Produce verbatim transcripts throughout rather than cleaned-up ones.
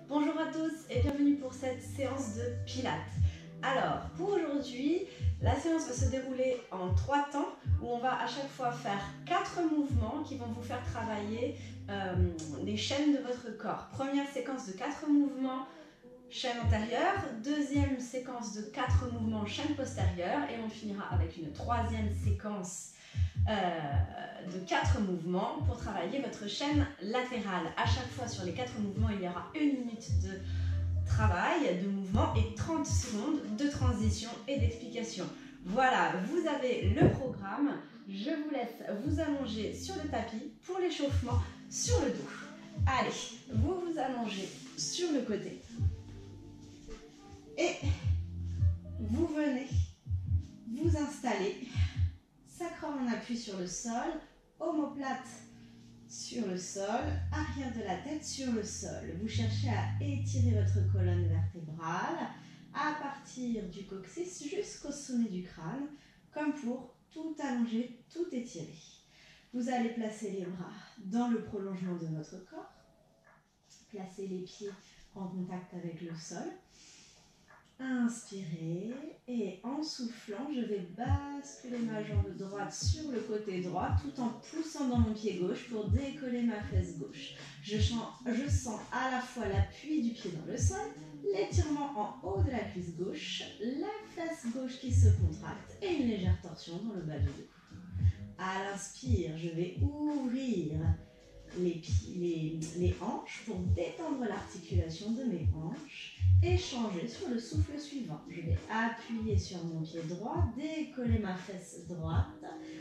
Bonjour à tous et bienvenue pour cette séance de Pilates. Alors, pour aujourd'hui, la séance va se dérouler en trois temps où on va à chaque fois faire quatre mouvements qui vont vous faire travailler euh, les chaînes de votre corps. Première séquence de quatre mouvements, chaîne antérieure. Deuxième séquence de quatre mouvements, chaîne postérieure. Et on finira avec une troisième séquence Euh, de quatre mouvements pour travailler votre chaîne latérale. À chaque fois sur les quatre mouvements, il y aura une minute de travail, de mouvement et trente secondes de transition et d'explication. Voilà, vous avez le programme. Je vous laisse vous allonger sur le tapis pour l'échauffement sur le dos. Allez, vous vous allongez sur le côté et vous venez vous installer. Sacrum en appui sur le sol, omoplate sur le sol, arrière de la tête sur le sol. Vous cherchez à étirer votre colonne vertébrale à partir du coccyx jusqu'au sommet du crâne, comme pour tout allonger, tout étirer. Vous allez placer les bras dans le prolongement de votre corps, placer les pieds en contact avec le sol. Inspirez et en soufflant, je vais basculer ma jambe droite sur le côté droit tout en poussant dans mon pied gauche pour décoller ma fesse gauche. Je sens, je sens à la fois l'appui du pied dans le sol, l'étirement en haut de la cuisse gauche, la fesse gauche qui se contracte et une légère torsion dans le bas du dos. À l'inspire, je vais ouvrir les, les, les hanches pour détendre l'articulation de mes hanches. Et changer sur le souffle suivant. Je vais appuyer sur mon pied droit, décoller ma fesse droite,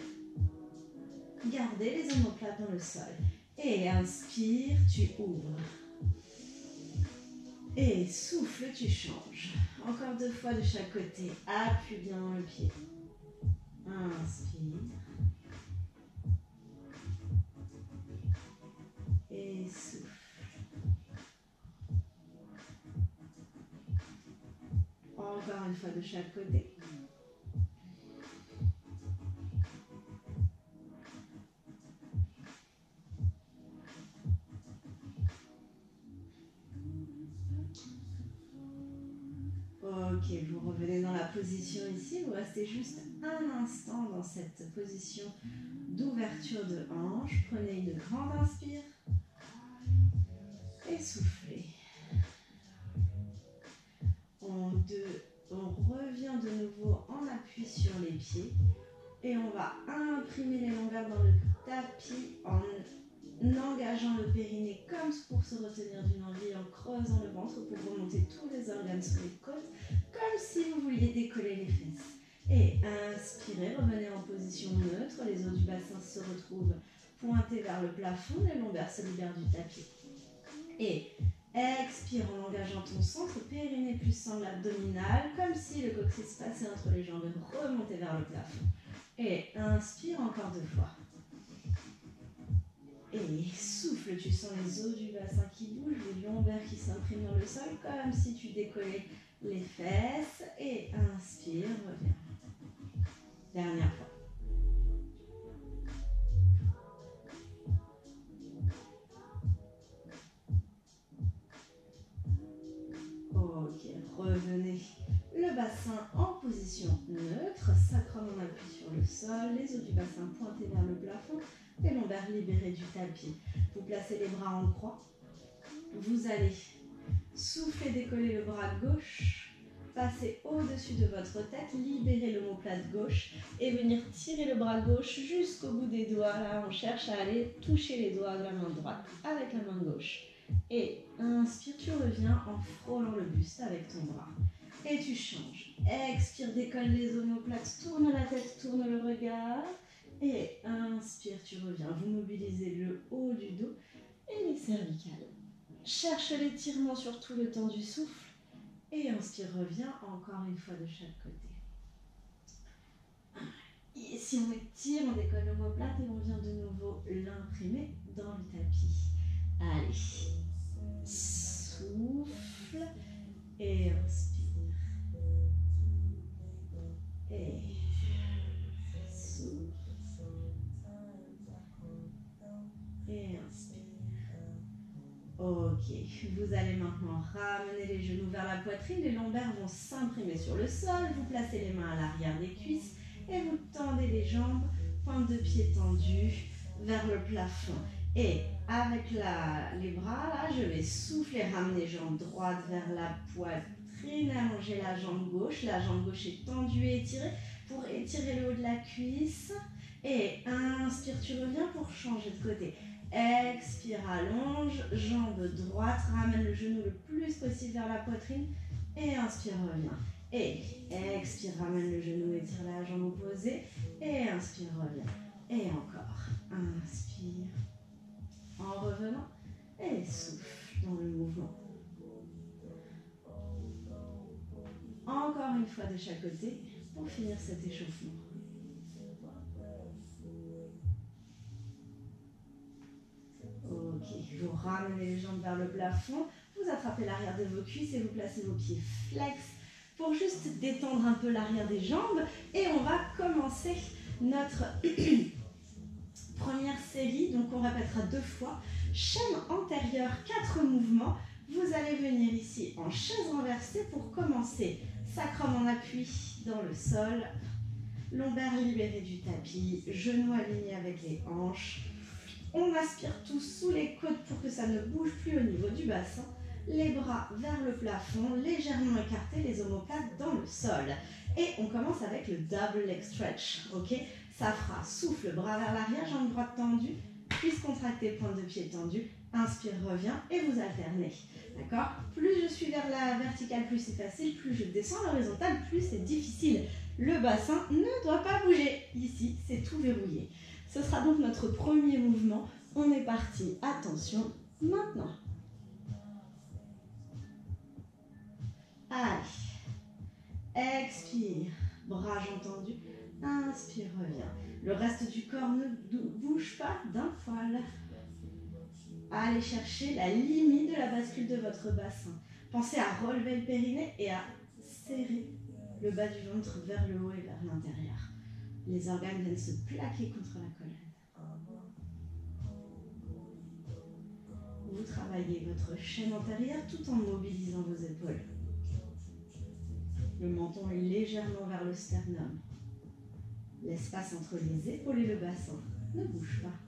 garder les omoplates dans le sol. Et inspire, tu ouvres. Et souffle, tu changes. Encore deux fois de chaque côté. Appuie bien dans le pied. Inspire. Et souffle. Encore une fois de chaque côté. Ok, vous revenez dans la position ici. Vous restez juste un instant dans cette position d'ouverture de hanche. Prenez une grande inspire. Et soufflez. On, de, on revient de nouveau en appui sur les pieds et on va imprimer les longueurs dans le tapis en engageant le périnée comme pour se retenir d'une envie, en creusant le ventre pour remonter tous les organes sur les côtes, comme si vous vouliez décoller les fesses. Et inspirez, revenez en position neutre, les os du bassin se retrouvent pointés vers le plafond, les lombaires se libèrent du tapis. Et expire en engageant ton centre, périnée plus sangle abdominal, comme si le coccyx passait entre les jambes et remontait vers le plafond. Et inspire encore deux fois. Et souffle, tu sens les os du bassin qui bougent, les lombaires qui s'impriment dans le sol, comme si tu décollais les fesses. Et inspire, reviens. Dernière fois. Ok, revenez le bassin en position neutre, sacrum en appui sur le sol, les os du bassin pointés vers le plafond, les lombaires libérés du tapis. Vous placez les bras en croix. Vous allez souffler, décoller le bras gauche, passer au-dessus de votre tête, libérer l'omoplate gauche et venir tirer le bras gauche jusqu'au bout des doigts. Là, on cherche à aller toucher les doigts de la main droite avec la main gauche. Et inspire, tu reviens en frôlant le buste avec ton bras. Et tu changes. Expire, décolle les omoplates, tourne la tête, tourne le regard. Et inspire, tu reviens. Vous mobilisez le haut du dos et les cervicales. Cherche l'étirement sur tout le temps du souffle. Et inspire, reviens encore une fois de chaque côté. Et si on étire, on décolle l'omoplate et on vient de nouveau l'imprimer dans le tapis. Allez, souffle et inspire. Et souffle. Et inspire. Ok, vous allez maintenant ramener les genoux vers la poitrine, les lombaires vont s'imprimer sur le sol, vous placez les mains à l'arrière des cuisses et vous tendez les jambes, pointe de pied tendue vers le plafond. Et avec la, les bras, là, je vais souffler, ramener jambe droite vers la poitrine, allonger la jambe gauche, la jambe gauche est tendue et étirée pour étirer le haut de la cuisse. Et inspire, tu reviens pour changer de côté. Expire, allonge, jambe droite, ramène le genou le plus possible vers la poitrine et inspire, reviens. Et expire, ramène le genou, étire la jambe opposée et inspire, reviens. Et encore, inspire en revenant et souffle dans le mouvement. Encore une fois de chaque côté pour finir cet échauffement. Ok, vous ramenez les jambes vers le plafond, vous attrapez l'arrière de vos cuisses et vous placez vos pieds flex pour juste détendre un peu l'arrière des jambes. Et on va commencer notre première série, donc on répétera deux fois. Chaîne antérieure, quatre mouvements. Vous allez venir ici en chaise renversée pour commencer. Sacrum en appui dans le sol, lombaire libéré du tapis, genoux alignés avec les hanches. On aspire tous sous les côtes pour que ça ne bouge plus au niveau du bassin. Les bras vers le plafond, légèrement écartés, les omoplates dans le sol. Et on commence avec le double leg stretch, ok? Ça fera souffle, bras vers l'arrière, jambe droite tendue, cuisse contractée, pointe de pied tendue. Inspire, reviens et vous alternez, d'accord? Plus je suis vers la verticale, plus c'est facile, plus je descends à l'horizontale, plus c'est difficile. Le bassin ne doit pas bouger. Ici, c'est tout verrouillé. Ce sera donc notre premier mouvement. On est parti. Attention, maintenant. Allez. Expire. Bras jambes tendus. Inspire, reviens. Le reste du corps ne bouge pas d'un poil. Allez chercher la limite de la bascule de votre bassin. Pensez à relever le périnée et à serrer le bas du ventre vers le haut et vers l'intérieur. Les organes viennent se plaquer contre la colonne. Vous travaillez votre chaîne antérieure tout en mobilisant vos épaules. Le menton est légèrement vers le sternum. L'espace entre les épaules et le bassin ne bouge pas.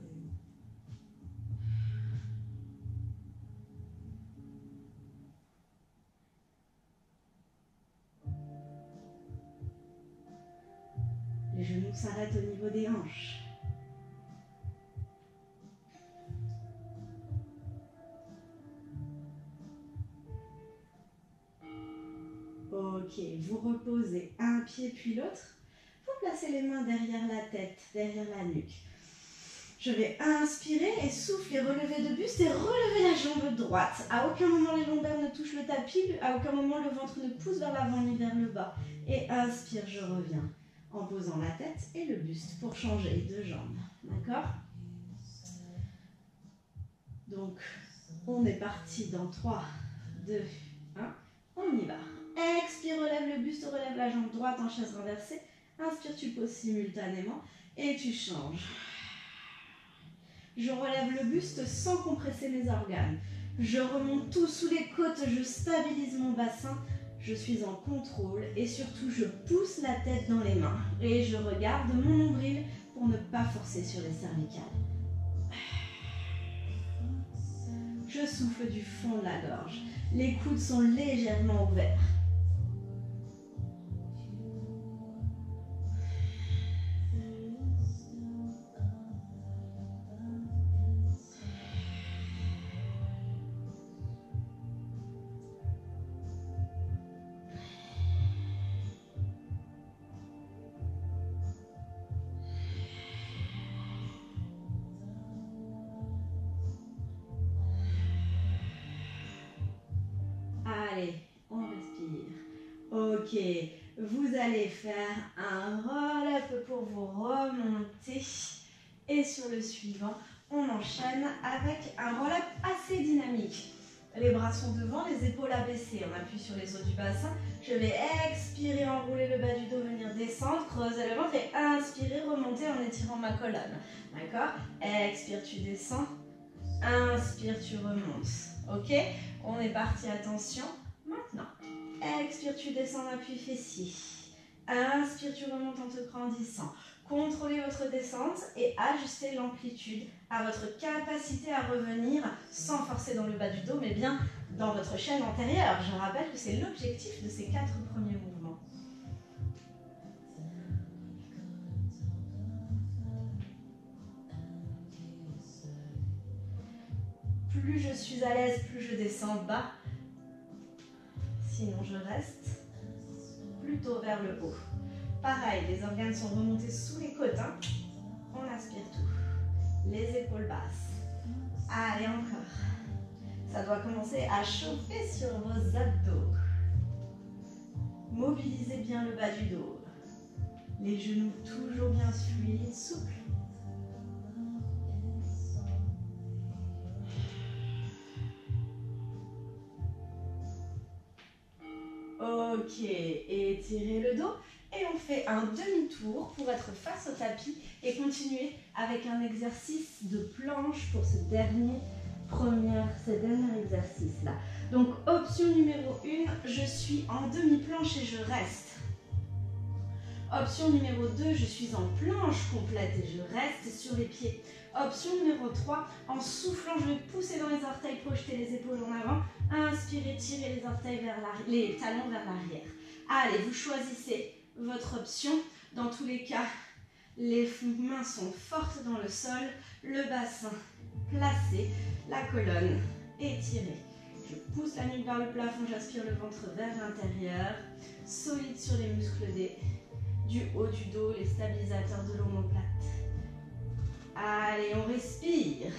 Les genoux s'arrêtent au niveau des hanches. Ok, vous reposez un pied puis l'autre. Vous placez les mains derrière la tête, derrière la nuque. Je vais inspirer et souffler, relever de buste et relever la jambe droite. À aucun moment les lombaires ne touchent le tapis, à aucun moment le ventre ne pousse vers l'avant ni vers le bas. Et inspire, je reviens. En posant la tête et le buste pour changer de jambe. D'accord? Donc, on est parti dans trois, deux, un. On y va. Expire, relève le buste, relève la jambe droite en chaise renversée. Inspire, tu poses simultanément et tu changes. Je relève le buste sans compresser mes organes. Je remonte tout sous les côtes, je stabilise mon bassin. Je suis en contrôle et surtout je pousse la tête dans les mains. Et je regarde mon nombril pour ne pas forcer sur les cervicales. Je souffle du fond de la gorge. Les coudes sont légèrement ouverts. Allez, on respire. Ok, vous allez faire un roll-up pour vous remonter. Et sur le suivant, on enchaîne avec un roll-up assez dynamique. Les bras sont devant, les épaules abaissées. On appuie sur les os du bassin. Je vais expirer, enrouler le bas du dos, venir descendre, creuser le ventre et inspirer, remonter en étirant ma colonne. D'accord? Expire, tu descends. Inspire, tu remontes. Ok, on est parti, attention. Maintenant, expire, tu descends l'appui fessier. Inspire, tu remontes en te grandissant. Contrôlez votre descente et ajustez l'amplitude à votre capacité à revenir sans forcer dans le bas du dos, mais bien dans votre chaîne antérieure. Je rappelle que c'est l'objectif de ces quatre premiers mouvements. Plus je suis à l'aise, plus je descends bas. Sinon, je reste plutôt vers le haut. Pareil, les organes sont remontés sous les côtes. Hein. On aspire tout. Les épaules basses. Allez, encore. Ça doit commencer à chauffer sur vos abdos. Mobilisez bien le bas du dos. Les genoux toujours bien fluides, souples. Ok, étirez le dos et on fait un demi-tour pour être face au tapis et continuer avec un exercice de planche pour ce dernier, premier, ce dernier exercice-là. Donc, option numéro un, je suis en demi-planche et je reste. Option numéro deux, je suis en planche complète et je reste sur les pieds. Option numéro trois, en soufflant, je vais pousser dans les orteils, projeter les épaules en avant. Inspirez, tirez les orteils vers l'arrière, les talons vers l'arrière. Allez, vous choisissez votre option. Dans tous les cas, les mains sont fortes dans le sol, le bassin placé, la colonne étirée. Je pousse la nuque vers le plafond, j'aspire le ventre vers l'intérieur. Solide sur les muscles des, du haut du dos, les stabilisateurs de l'omoplate. Allez, on respire.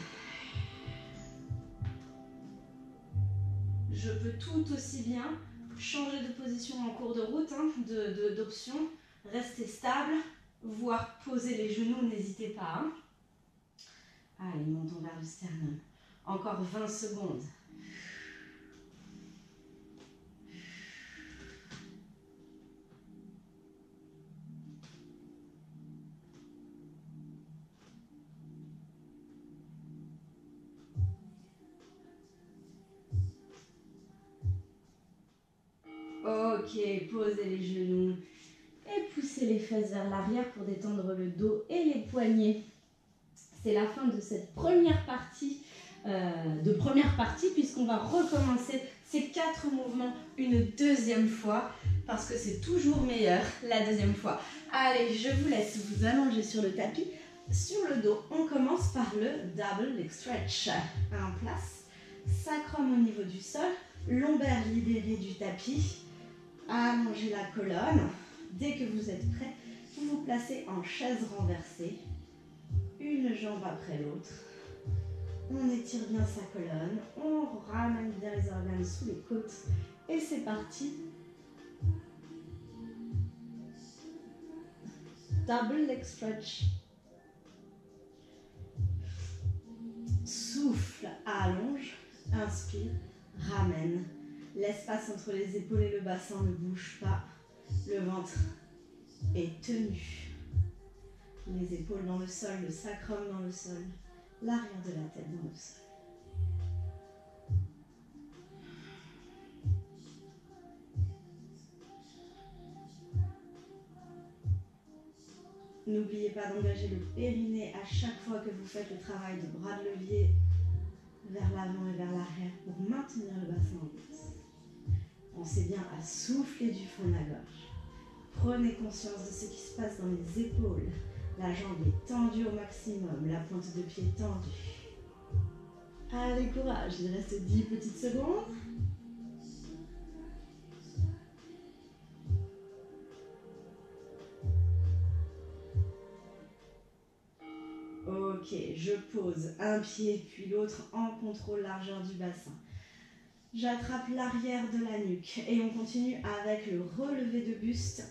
Je peux tout aussi bien changer de position en cours de route, hein, de, de, d'option. Rester stable, voire poser les genoux, n'hésitez pas. Hein. Allez, montons vers le sternum. Encore vingt secondes. Ok, posez les genoux et poussez les fesses vers l'arrière pour détendre le dos et les poignets. C'est la fin de cette première partie, euh, de première partie, puisqu'on va recommencer ces quatre mouvements une deuxième fois, parce que c'est toujours meilleur la deuxième fois. Allez, je vous laisse vous allonger sur le tapis. Sur le dos, on commence par le double leg stretch. En place, sacrum au niveau du sol, lombaire libérée du tapis. Allongez la colonne. Dès que vous êtes prêt, vous vous placez en chaise renversée. Une jambe après l'autre. On étire bien sa colonne. On ramène bien les organes sous les côtes. Et c'est parti. Double leg stretch. Souffle, allonge. Inspire, ramène. L'espace entre les épaules et le bassin ne bouge pas. Le ventre est tenu. Les épaules dans le sol, le sacrum dans le sol, l'arrière de la tête dans le sol. N'oubliez pas d'engager le périnée à chaque fois que vous faites le travail de bras de levier vers l'avant et vers l'arrière pour maintenir le bassin en place. Pensez bien à souffler du fond de la gorge. Prenez conscience de ce qui se passe dans les épaules. La jambe est tendue au maximum, la pointe de pied tendue. Allez, courage, il reste dix petites secondes. Ok, je pose un pied puis l'autre en contrôle largeur du bassin. J'attrape l'arrière de la nuque et on continue avec le relevé de buste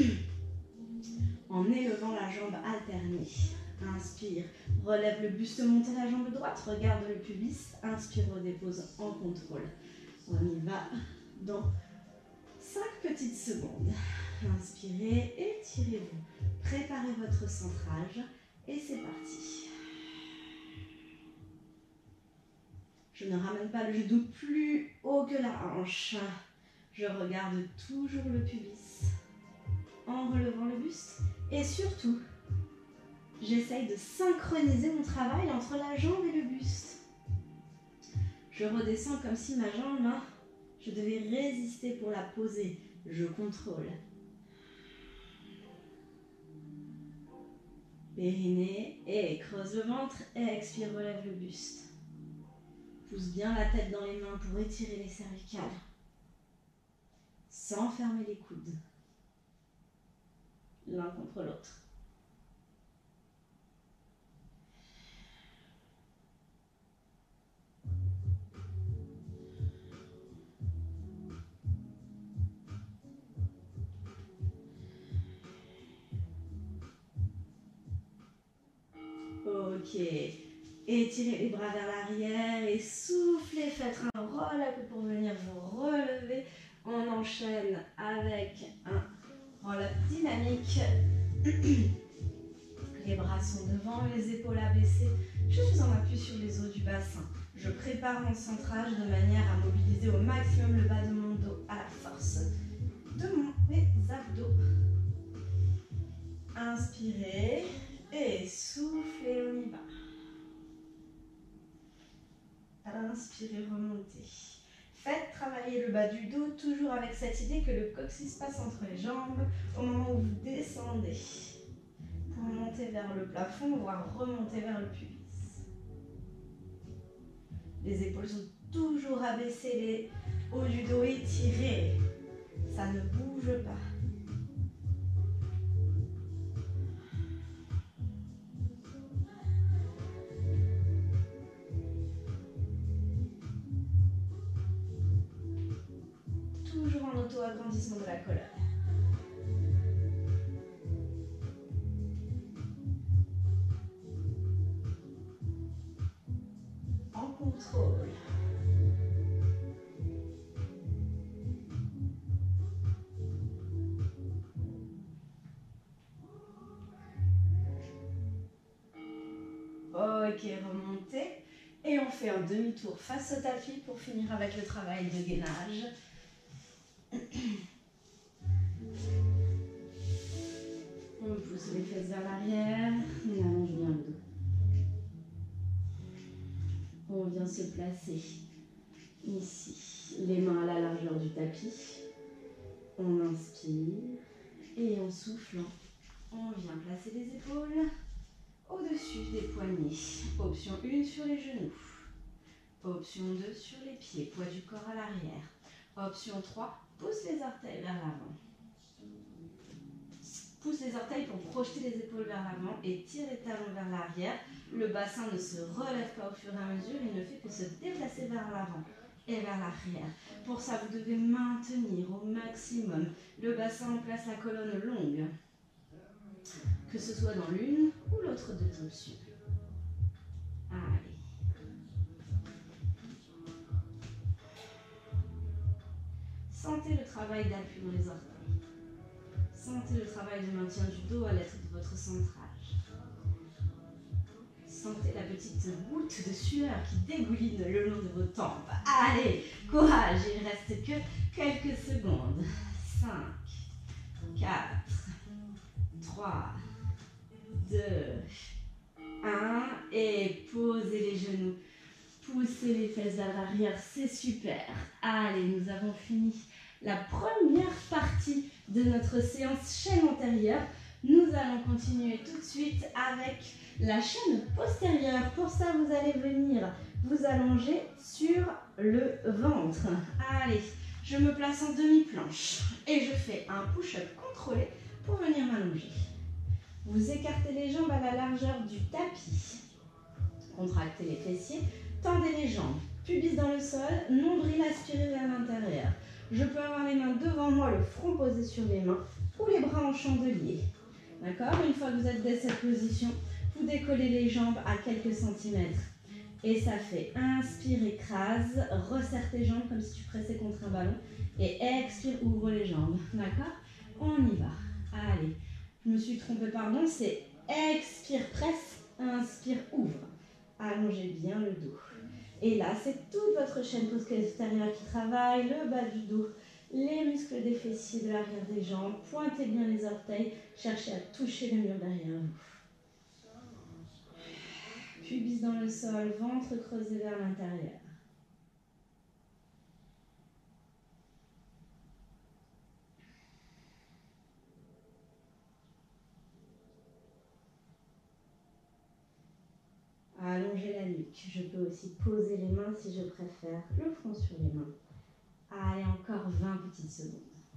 en élevant la jambe alternée. Inspire, relève le buste, montez la jambe droite, regarde le pubis. Inspire, redépose en contrôle. On y va dans cinq petites secondes. Inspirez, étirez-vous. Préparez votre centrage et c'est parti. Je ne ramène pas le genou plus haut que la hanche. Je regarde toujours le pubis en relevant le buste. Et surtout, j'essaye de synchroniser mon travail entre la jambe et le buste. Je redescends comme si ma jambe, hein, je devais résister pour la poser. Je contrôle. Périnée, et creuse le ventre, et expire, relève le buste. Pousse bien la tête dans les mains pour étirer les cervicales. Sans fermer les coudes. L'un contre l'autre. Ok. Étirez les bras vers l'arrière et soufflez. Faites un roll-up pour venir vous relever. On enchaîne avec un roll-up dynamique. Les bras sont devant, les épaules abaissées. Je suis en appui sur les os du bassin. Je prépare mon centrage de manière à mobiliser au maximum le bas de mon dos à la force de mes abdos. Inspirez et soufflez, on y va. Inspirez, remontez. Faites travailler le bas du dos, toujours avec cette idée que le coccyx passe entre les jambes au moment où vous descendez. Pour monter vers le plafond, voire remonter vers le pubis. Les épaules sont toujours abaissées, les hauts du dos étirés. Ça ne bouge pas. Toujours en auto-agrandissement de la colonne. En contrôle. Ok, remontez. Et on fait un demi-tour face au tapis pour finir avec le travail de gainage. On pousse les fesses vers l'arrière, on allonge bien le dos. On vient se placer ici, les mains à la largeur du tapis. On inspire et en soufflant, on vient placer les épaules au-dessus des poignets. Option un sur les genoux. Option deux sur les pieds, poids du corps à l'arrière. Option trois, pousse les orteils vers l'avant. Pousse les orteils pour projeter les épaules vers l'avant et tire les talons vers l'arrière. Le bassin ne se relève pas au fur et à mesure, il ne fait que se déplacer vers l'avant et vers l'arrière. Pour ça, vous devez maintenir au maximum le bassin en place, la colonne longue. Que ce soit dans l'une ou l'autre des options. Allez. Sentez le travail d'appui dans les orteils. Sentez le travail de maintien du dos à l'aide de votre centrage. Sentez la petite goutte de sueur qui dégouline le long de vos tempes. Allez, courage, il ne reste que quelques secondes. cinq, quatre, trois, deux, un. Et posez les genoux. Poussez les fesses vers l'arrière, c'est super. Allez, nous avons fini la première partie de notre séance chaîne antérieure. Nous allons continuer tout de suite avec la chaîne postérieure. Pour ça, vous allez venir vous allonger sur le ventre. Allez, je me place en demi-planche et je fais un push-up contrôlé pour venir m'allonger. Vous écartez les jambes à la largeur du tapis. Contractez les fessiers, tendez les jambes, pubis dans le sol, nombril aspiré vers l'intérieur. Je peux avoir les mains devant moi, le front posé sur les mains ou les bras en chandelier. D'accord? Une fois que vous êtes dans cette position, vous décollez les jambes à quelques centimètres. Et ça fait inspire, écrase, resserre tes jambes comme si tu pressais contre un ballon. Et expire, ouvre les jambes. D'accord? On y va. Allez, je me suis trompée, pardon. C'est expire, presse, inspire, ouvre. Allongez bien le dos. Et là, c'est toute votre chaîne postérieure qui travaille, le bas du dos, les muscles des fessiers, de l'arrière des jambes. Pointez bien les orteils, cherchez à toucher le mur derrière vous. Pubis dans le sol, ventre creusé vers l'intérieur. Allongez la nuque. Je peux aussi poser les mains si je préfère, le front sur les mains. Allez, encore vingt petites secondes.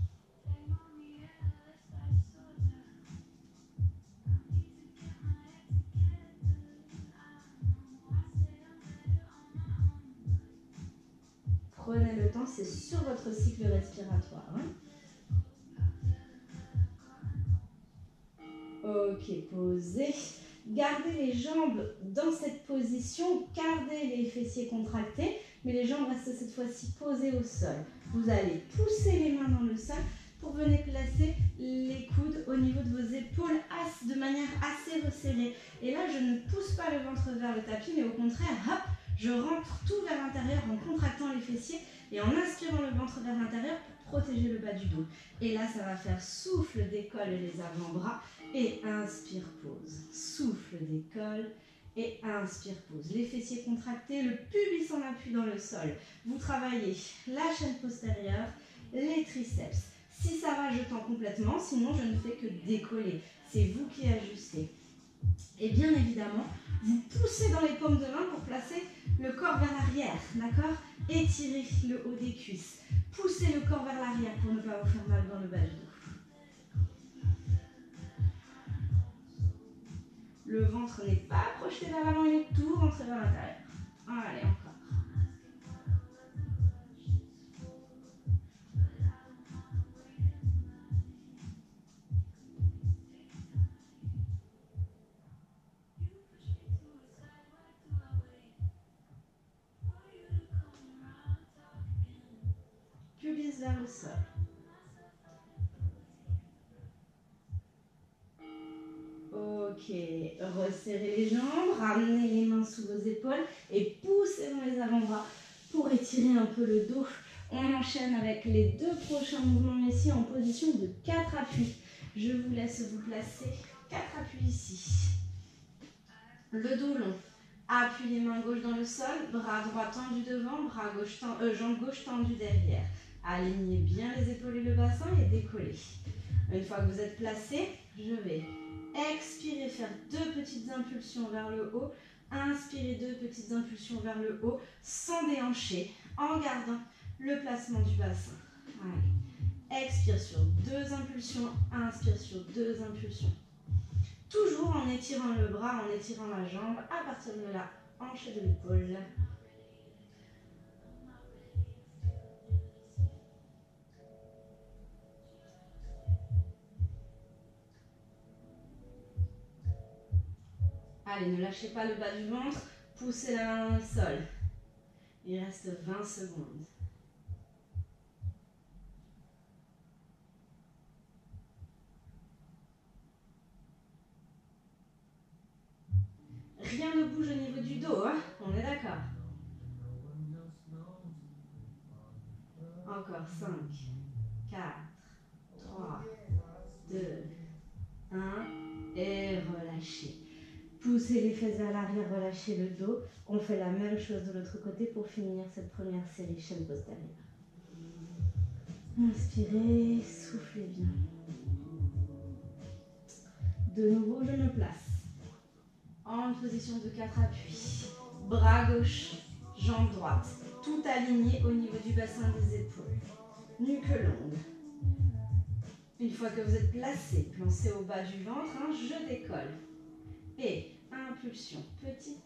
Prenez le temps, c'est sur votre cycle respiratoire. Hein. Ok, posez. Gardez les jambes dans cette position, gardez les fessiers contractés, mais les jambes restent cette fois-ci posées au sol. Vous allez pousser les mains dans le sol pour venir placer les coudes au niveau de vos épaules de manière assez resserrée. Et là, je ne pousse pas le ventre vers le tapis, mais au contraire, hop, je rentre tout vers l'intérieur en contractant les fessiers et en inspirant le ventre vers l'intérieur pour protéger le bas du dos. Et là, ça va faire souffle, décolle les avant-bras. Et inspire, pause. Souffle, décolle et inspire, pause. Les fessiers contractés, le pubis en appui dans le sol. Vous travaillez la chaîne postérieure, les triceps. Si ça va, je tends complètement, sinon je ne fais que décoller. C'est vous qui ajustez. Et bien évidemment, vous poussez dans les paumes de main pour placer le corps vers l'arrière, d'accord? Étirez le haut des cuisses. Poussez le corps vers l'arrière pour ne pas vous faire mal dans le bas du dos. Le ventre n'est pas projeté vers l'avant, il est tout rentré vers l'intérieur. Allez, encore. Pubis vers le sol. Ok, resserrez les jambes, ramenez les mains sous vos épaules et poussez dans les avant-bras pour étirer un peu le dos. On enchaîne avec les deux prochains mouvements ici en position de quatre appuis. Je vous laisse vous placer quatre appuis ici. Le dos long. Appuyez main gauche dans le sol, bras droit tendu devant, bras gauche tendu, euh, jambe gauche tendue derrière. Alignez bien les épaules et le bassin et décollez. Une fois que vous êtes placé, je vais expirer, faire deux petites impulsions vers le haut. Inspirez, deux petites impulsions vers le haut, sans déhancher, en gardant le placement du bassin. Allez. Expire sur deux impulsions, inspire sur deux impulsions. Toujours en étirant le bras, en étirant la jambe, à partir de là, hanche de l'épaule. Allez, ne lâchez pas le bas du ventre, poussez la main dans le sol. Il reste vingt secondes. Rien ne bouge au niveau du dos, hein? On est d'accord. Encore cinq, quatre, trois, deux, un. Et relâchez. Poussez les fesses vers l'arrière, relâchez le dos. On fait la même chose de l'autre côté pour finir cette première série chaîne postérieure. Inspirez, soufflez bien. De nouveau, je me place. En position de quatre appuis. Bras gauche, jambe droite. Tout aligné au niveau du bassin des épaules. Nuque longue. Une fois que vous êtes placé, pensez au bas du ventre, hein, je décolle. Et impulsion petite.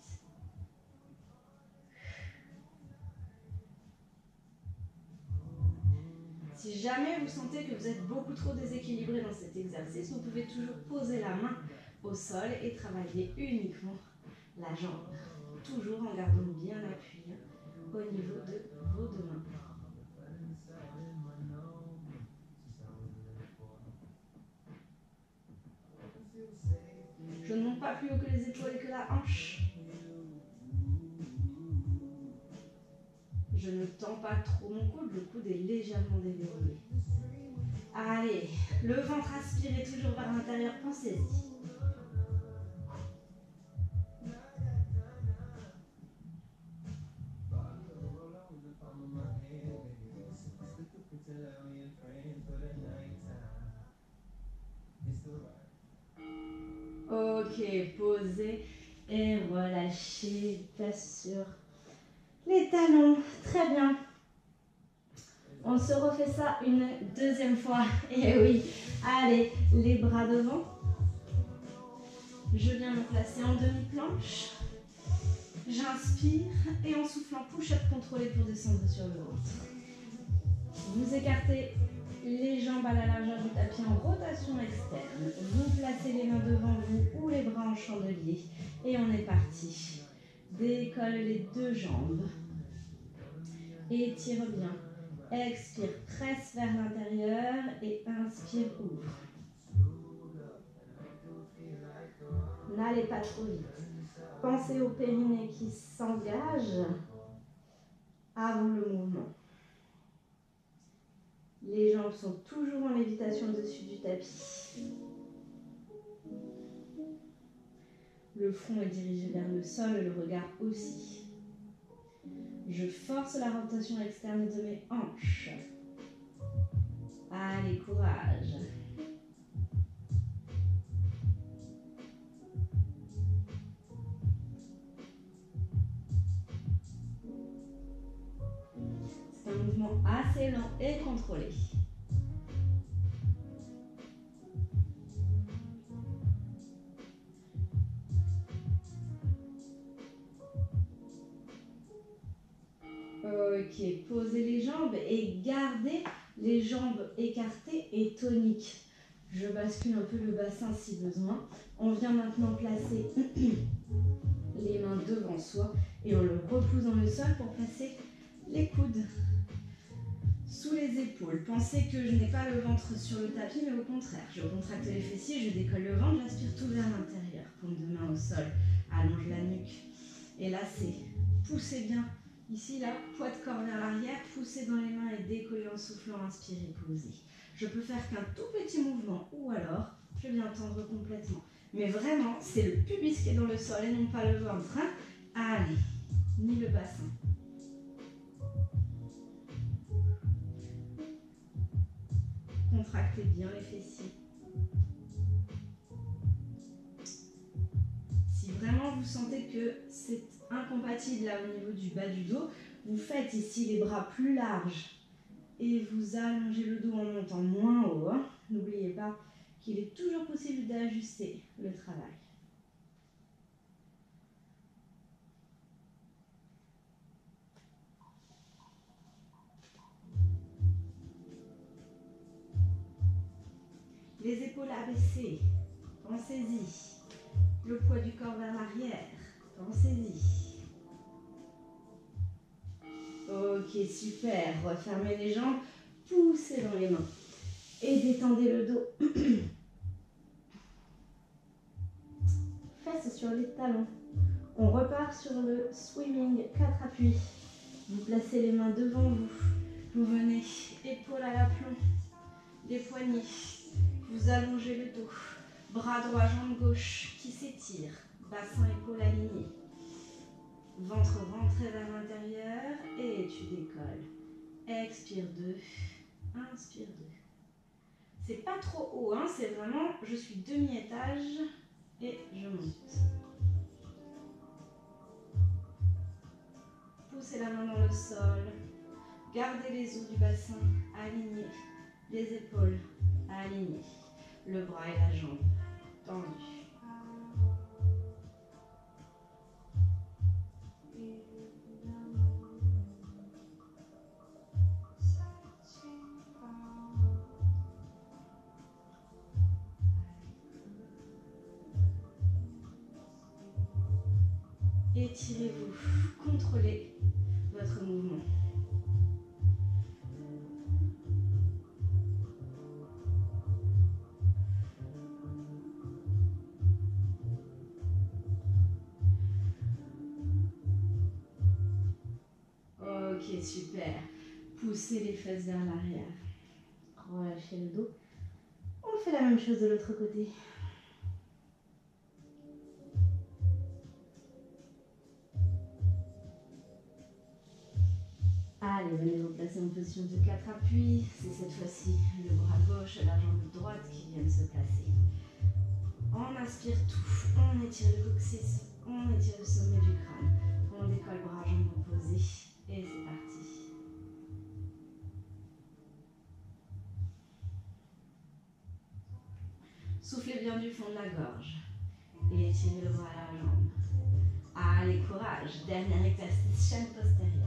Si jamais vous sentez que vous êtes beaucoup trop déséquilibré dans cet exercice, vous pouvez toujours poser la main au sol et travailler uniquement la jambe. Toujours en gardant bien appui au niveau de vos deux mains. Je ne monte pas plus haut que les épaules et que la hanche. Je ne tends pas trop mon coude, le coude est légèrement déverrouillé. Allez, le ventre aspiré toujours vers l'intérieur, pensez-y. Ok, posez et relâchez, place sur les talons. Très bien. On se refait ça une deuxième fois. Et oui, allez, les bras devant. Je viens me placer en demi-planche. J'inspire et en soufflant, push-up contrôlé pour descendre sur le ventre. Vous écartez les jambes à la largeur du tapis en rotation externe. Vous placez les mains devant vous ou les bras en chandelier. Et on est parti. Décolle les deux jambes. Étire bien. Expire, presse vers l'intérieur et inspire, ouvre. N'allez pas trop vite. Pensez au périnée qui s'engage avant le mouvement. Les jambes sont toujours en lévitation au-dessus du tapis. Le front est dirigé vers le sol et le regard aussi. Je force la rotation externe de mes hanches. Allez, courage. C'est un mouvement assez lent et contrôlé. Ok, posez les jambes et gardez les jambes écartées et toniques. Je bascule un peu le bassin si besoin. On vient maintenant placer les mains devant soi et on le repousse dans le sol pour placer les coudes sous les épaules. Pensez que je n'ai pas le ventre sur le tapis, mais au contraire, je contracte les fessiers, je décolle le ventre, j'aspire tout vers l'intérieur. Paume de main au sol, allonge la nuque et lacez. Poussez bien. Ici, là, poids de corps vers l'arrière, poussez dans les mains et décollez en soufflant, inspirez, posez. Je peux faire qu'un tout petit mouvement ou alors je viens tendre complètement. Mais vraiment, c'est le pubis qui est dans le sol et non pas le ventre. Hein. Allez, ni le bassin. Contractez bien les fessiers. Si vraiment vous sentez que c'est incompatible là au niveau du bas du dos, vous faites ici les bras plus larges et vous allongez le dos en montant moins haut. Hein. N'oubliez pas qu'il est toujours possible d'ajuster le travail. Les épaules abaissées, pensez-y. Le poids du corps vers l'arrière, pensez-y. Ok, super. Refermez les jambes, poussez dans les mains et détendez le dos. Fesses sur les talons. On repart sur le swimming, quatre appuis. Vous placez les mains devant vous. Vous venez épaules à l'aplomb, les poignets. Vous allongez le dos. Bras droit, jambe gauche qui s'étire. Bassin, épaules alignées. Ventre rentré vers l'intérieur et tu décolles. Expire deux, inspire deux. C'est pas trop haut, hein, c'est vraiment, je suis demi-étage et je monte. Poussez la main dans le sol. Gardez les os du bassin alignés. Les épaules alignées. Le bras et la jambe tendus. Étirez-vous, contrôlez votre mouvement. Ok, Ok, super. Poussez les fesses vers l'arrière. Relâchez le dos. On fait la même chose de l'autre côté. Allez, venez vous placer en position de quatre appuis. C'est cette fois-ci le bras gauche et la jambe droite qui viennent se placer. On inspire tout. On étire le coccyx. On étire le sommet du crâne. On décolle bras, jambes opposées. Et c'est parti. Soufflez bien du fond de la gorge. Et étirez le bras à la jambe. Allez, courage. Dernier exercice, chaîne postérieure.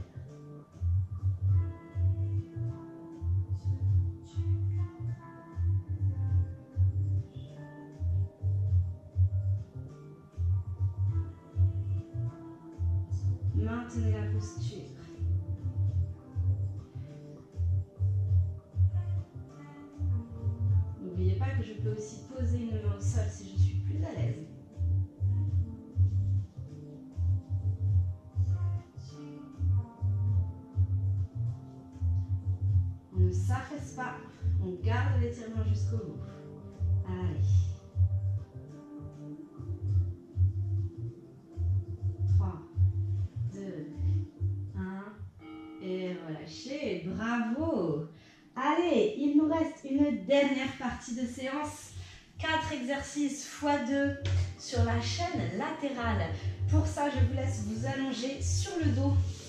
Maintenez la posture. N'oubliez pas que je peux aussi poser une main au sol si je suis plus à l'aise. On ne s'affaisse pas, on garde l'étirement jusqu'au bout. Allez. trois, deux, un. Et relâchez. Bravo. Allez, il nous reste une dernière partie de séance. quatre exercices fois deux sur la chaîne latérale. Pour ça, je vous laisse vous allonger sur le dos.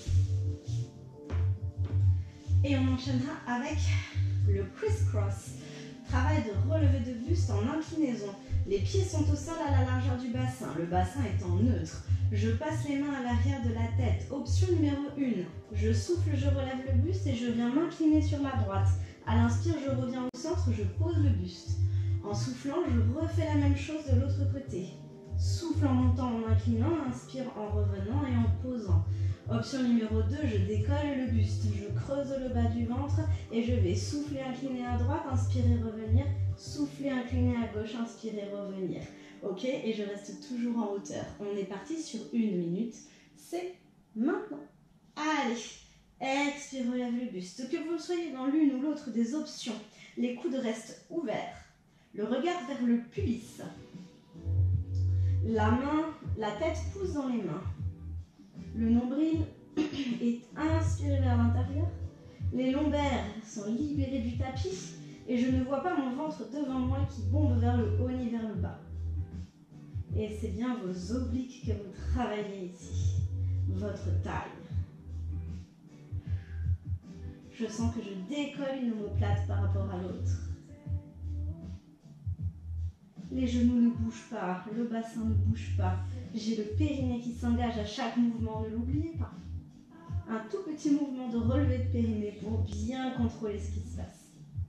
Et on enchaînera avec le criss-cross. Travail de relevé de buste en inclinaison. Les pieds sont au sol à la largeur du bassin. Le bassin étant neutre. Je passe les mains à l'arrière de la tête. Option numéro un. Je souffle, je relève le buste et je viens m'incliner sur la droite. À l'inspire, je reviens au centre, je pose le buste. En soufflant, je refais la même chose de l'autre côté. Souffle en montant, en inclinant, inspire en revenant et en posant. Option numéro deux, je décolle le buste. Je creuse le bas du ventre et je vais souffler, incliner à droite, inspirer, revenir. Souffler, incliner à gauche, inspirer, revenir. Ok, et je reste toujours en hauteur. On est parti sur une minute. C'est maintenant. Allez, expire, relève le buste. Que vous soyez dans l'une ou l'autre des options, les coudes restent ouverts. Le regard vers le pubis. La main, la tête pousse dans les mains. Le nombril est inspiré vers l'intérieur. Les lombaires sont libérés du tapis. Et je ne vois pas mon ventre devant moi qui bombe vers le haut ni vers le bas. Et c'est bien vos obliques que vous travaillez ici. Votre taille. Je sens que je décolle une omoplate par rapport à l'autre. Les genoux ne bougent pas, le bassin ne bouge pas. J'ai le périnée qui s'engage à chaque mouvement, ne l'oubliez pas. Un tout petit mouvement de relevé de périnée pour bien contrôler ce qui se passe.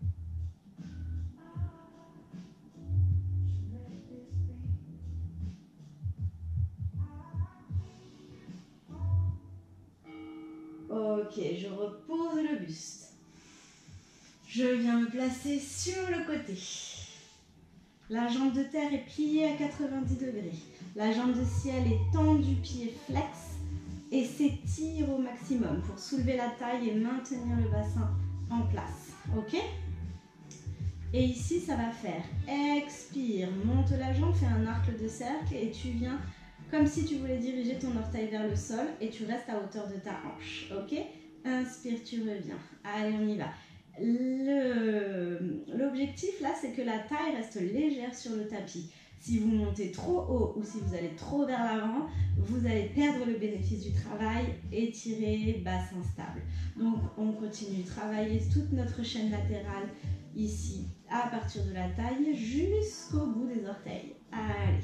Ok, je repose le buste. Je viens me placer sur le côté. La jambe de terre est pliée à quatre-vingt-dix degrés. La jambe de ciel est tendue, pied flex et s'étire au maximum pour soulever la taille et maintenir le bassin en place. Ok? Et ici, ça va faire expire, monte la jambe, fais un arc de cercle et tu viens comme si tu voulais diriger ton orteil vers le sol et tu restes à hauteur de ta hanche. Ok? Inspire, tu reviens. Allez, on y va. L'objectif là, c'est que la taille reste légère sur le tapis. Si vous montez trop haut ou si vous allez trop vers l'avant, vous allez perdre le bénéfice du travail, étirer, bassin stable. Donc on continue de travailler toute notre chaîne latérale ici à partir de la taille jusqu'au bout des orteils. Allez.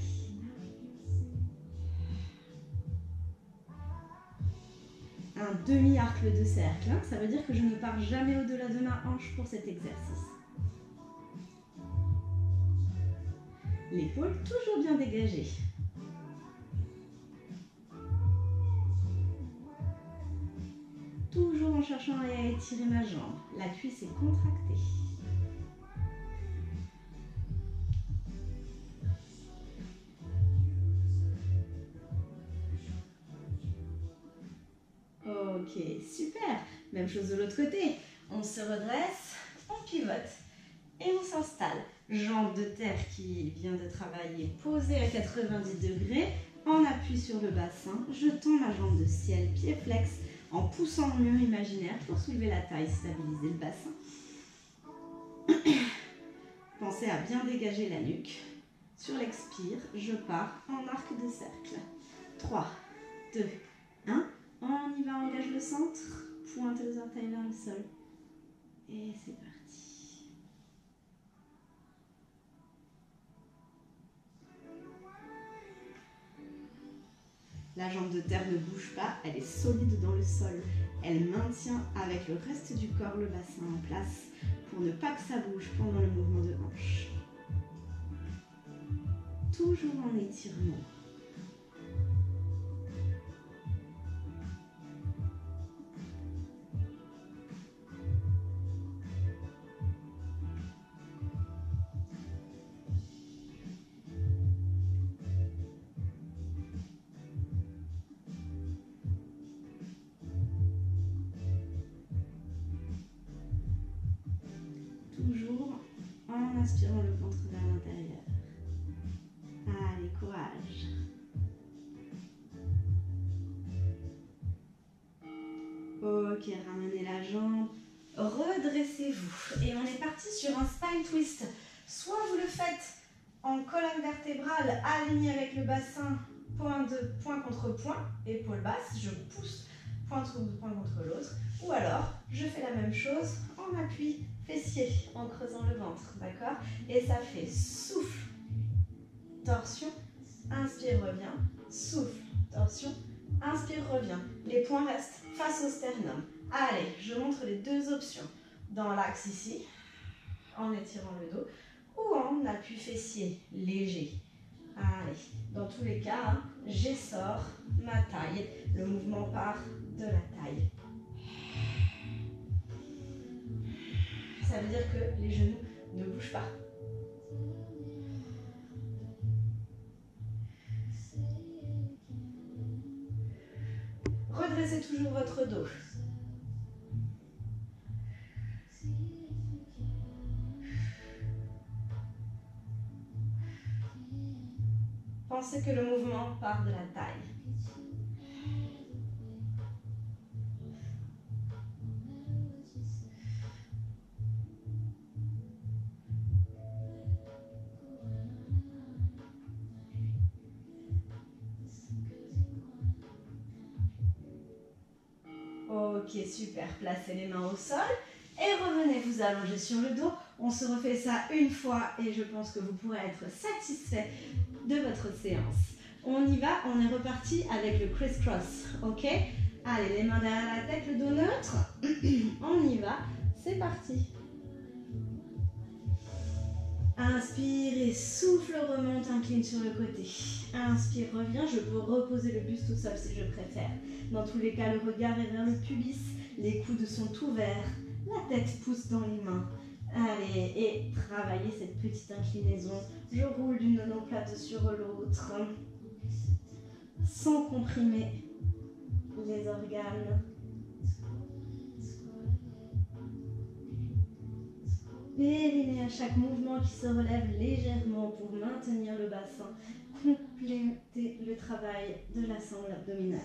Un demi-arc de cercle, hein. Ça veut dire que je ne pars jamais au-delà de ma hanche pour cet exercice. L'épaule toujours bien dégagée. Toujours en cherchant à étirer ma jambe. La cuisse est contractée. Ok, Ok, super. Même chose de l'autre côté. On se redresse, on pivote et on s'installe. Jambe de terre qui vient de travailler posée à quatre-vingt-dix degrés. En appui sur le bassin, je tends ma jambe de ciel, pied flex, en poussant le mur imaginaire pour soulever la taille, stabiliser le bassin. Pensez à bien dégager la nuque. Sur l'expire, je pars en arc de cercle. trois, deux, un. On y va, engage le centre. Pointe les orteils vers le sol. Et c'est parti. La jambe de terre ne bouge pas, elle est solide dans le sol. Elle maintient avec le reste du corps le bassin en place pour ne pas que ça bouge pendant le mouvement de hanche. Toujours en étirement. Toujours en inspirant le ventre vers l'intérieur. Allez, courage. Ok, ramenez la jambe, redressez-vous. Et on est parti sur un spine twist. Soit vous le faites en colonne vertébrale, alignée avec le bassin, point, de, point contre point, épaule basse, je pousse point contre point contre l'autre. Ou alors, je fais la même chose en appui fessier, en creusant le ventre, d'accord? Et ça fait souffle, torsion, inspire, revient, souffle, torsion, inspire, revient. Les poings restent face au sternum. Allez, je montre les deux options. Dans l'axe ici, en étirant le dos, ou en appui fessier, léger. Allez, dans tous les cas, hein, j'essore ma taille. Le mouvement part de la taille. Ça veut dire que les genoux ne bougent pas. Redressez toujours votre dos. Pensez que le mouvement part de la taille. Ok, super. Placez les mains au sol et revenez vous allonger sur le dos. On se refait ça une fois et je pense que vous pourrez être satisfait de votre séance. On y va, on est reparti avec le criss-cross, ok? Allez, les mains derrière la tête, le dos neutre. On y va, c'est parti. Inspire et souffle, remonte, incline sur le côté. Inspire, reviens, je peux reposer le buste au sol si je préfère. Dans tous les cas, le regard est vers le pubis, les coudes sont ouverts, la tête pousse dans les mains. Allez, et travaillez cette petite inclinaison. Je roule d'une omoplate sur l'autre, sans comprimer les organes. Périnée à chaque mouvement qui se relève légèrement pour maintenir le bassin. Compléter le travail de la sangle abdominale.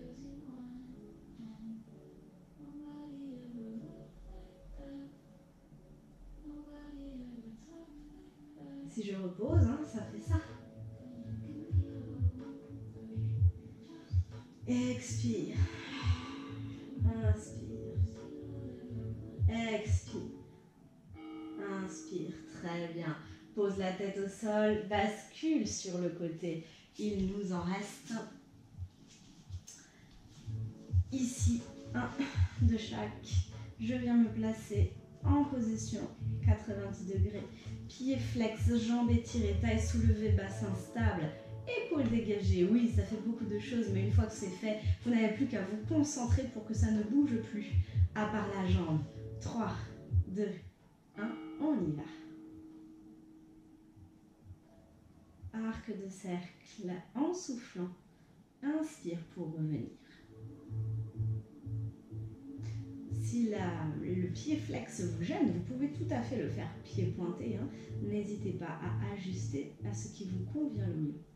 Si je repose, hein, ça fait ça. Expire. Inspire. Expire. Inspire. Très bien. Pose la tête au sol. Bascule sur le côté. Il nous en reste ici un de chaque. Je viens me placer en position quatre-vingt-dix degrés. Pieds flex, jambes étirées, taille soulevée, bassin stable, épaules dégagées. Oui, ça fait beaucoup de choses, mais une fois que c'est fait, vous n'avez plus qu'à vous concentrer pour que ça ne bouge plus, à part la jambe. trois, deux, un, on y va. Arc de cercle en soufflant. Inspire pour revenir. si la, le pied flex vous gêne, vous pouvez tout à fait le faire pied pointé. Hein. N'hésitez pas à ajuster à ce qui vous convient le mieux.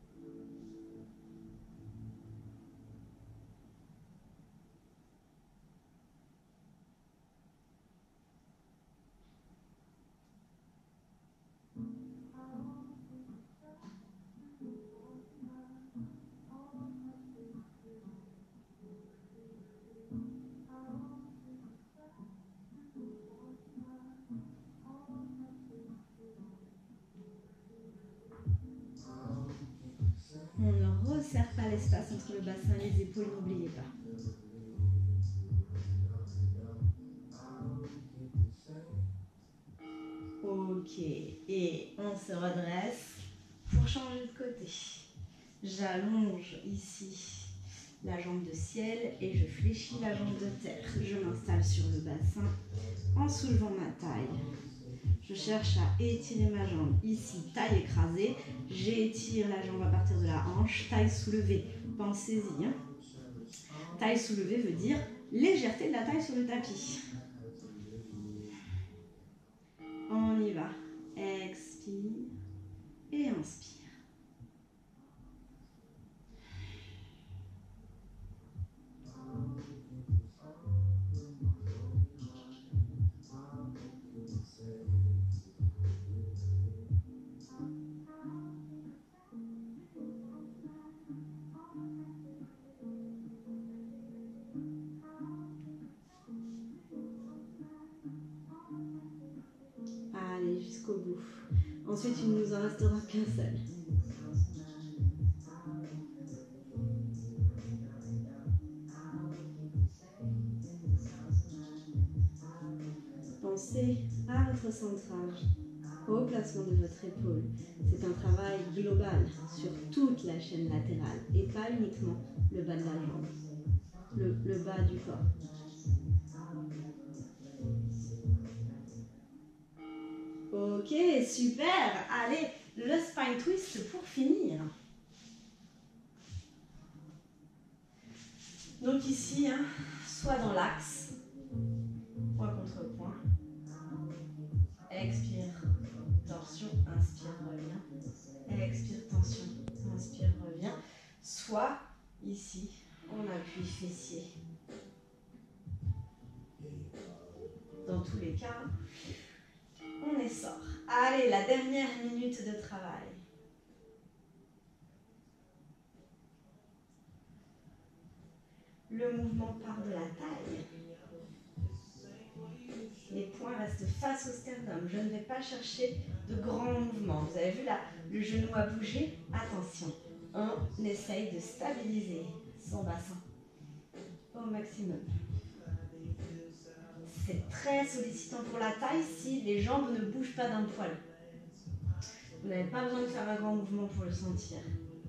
On ne resserre pas l'espace entre le bassin et les épaules, n'oubliez pas. Ok, et on se redresse pour changer de côté. J'allonge ici la jambe de ciel et je fléchis la jambe de terre. Je m'installe sur le bassin en soulevant ma taille. Je cherche à étirer ma jambe. Ici, taille écrasée. J'étire la jambe à partir de la hanche. Taille soulevée. Pensez-y. Hein. Taille soulevée veut dire légèreté de la taille sur le tapis. On y va. Expire et inspire. Allez, jusqu'au bout. Ensuite, il ne nous en restera qu'un seul. Pensez à votre centrage, au placement de votre épaule. C'est un travail global sur toute la chaîne latérale et pas uniquement le bas de la jambe, le, le bas du corps. Ok, super. Allez, le spine twist pour finir. Donc ici, hein, soit dans l'axe, point contre point. Expire, torsion, inspire, revient. Expire, tension, inspire, revient. Soit ici, on appuie fessier. Dans tous les cas, on essore. Allez, la dernière minute de travail. Le mouvement part de la taille. Les poings restent face au sternum. Je ne vais pas chercher de grands mouvements. Vous avez vu là, le genou a bougé. Attention, on essaye de stabiliser son bassin au maximum. C'est très sollicitant pour la taille si les jambes ne bougent pas d'un poil. Vous n'avez pas besoin de faire un grand mouvement pour le sentir.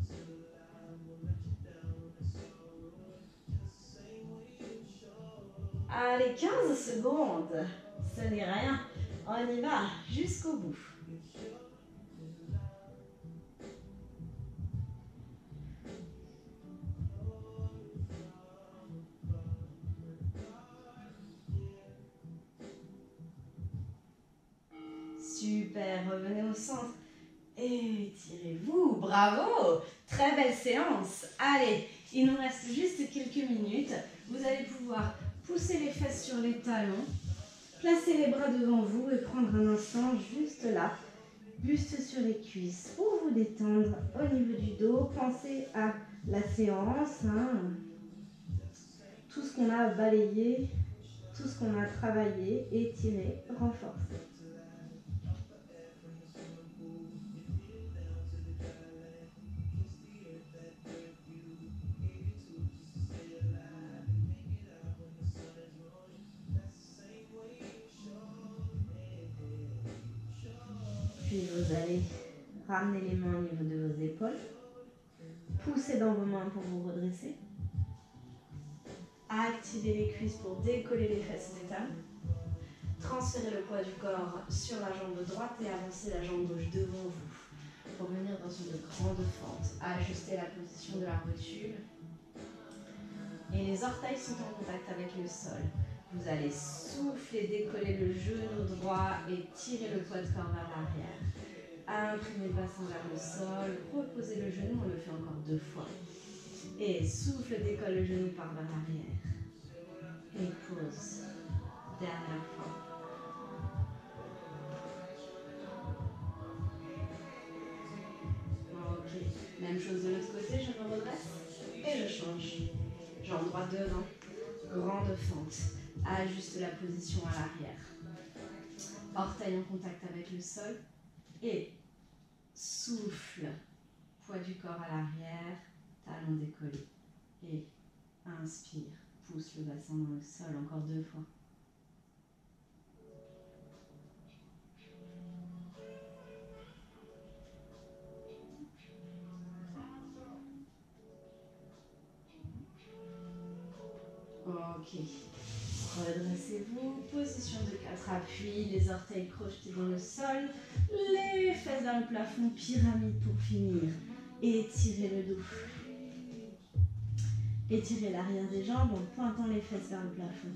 Allez, quinze secondes. Ce n'est rien. On y va jusqu'au bout. Super, revenez au centre. Étirez-vous, bravo. Très belle séance. Allez, il nous reste juste quelques minutes. Vous allez pouvoir pousser les fesses sur les talons, placer les bras devant vous et prendre un instant juste là, buste sur les cuisses pour vous détendre au niveau du dos. Pensez à la séance, hein. Tout ce qu'on a balayé, tout ce qu'on a travaillé, étiré, renforcé. Puis vous allez ramener les mains au niveau de vos épaules. Poussez dans vos mains pour vous redresser. Activez les cuisses pour décoller les fesses des talons. Transférez le poids du corps sur la jambe droite et avancez la jambe gauche devant vous. Pour venir dans une grande fente. Ajustez la position de la rotule. Et les orteils sont en contact avec le sol. Vous allez souffler, décoller le genou droit et tirer le poids de corps vers l'arrière. Inclinez le bassin vers le sol, reposez le genou, on le fait encore deux fois. Et souffle, décolle le genou par vers l'arrière. Et pause. Dernière fois. Ok. Même chose de l'autre côté, je me redresse et je change. Jambe droite devant. Grande fente. Ajuste la position à l'arrière. Orteil en contact avec le sol. Et souffle. Poids du corps à l'arrière. Talon décollé. Et inspire. Pousse le bassin dans le sol. Encore deux fois. Ok. Redressez-vous. Position de quatre appuis. Les orteils crochetés dans le sol. Les fesses dans le plafond. Pyramide pour finir. Étirez le dos. Étirez l'arrière des jambes en pointant les fesses vers le plafond.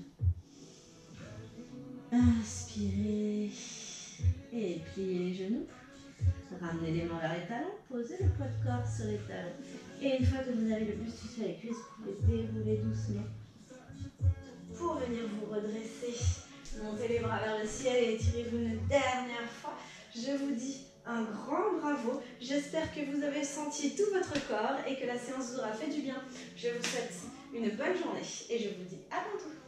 Inspirez. Et pliez les genoux. Ramenez les mains vers les talons. Posez le poids de corps sur les talons. Et une fois que vous avez le buste sur les cuisses, vous pouvez dérouler doucement pour venir vous redresser. Montez les bras vers le ciel et étirez-vous une dernière fois. Je vous dis un grand bravo. J'espère que vous avez senti tout votre corps et que la séance vous aura fait du bien. Je vous souhaite une bonne journée et je vous dis à bientôt.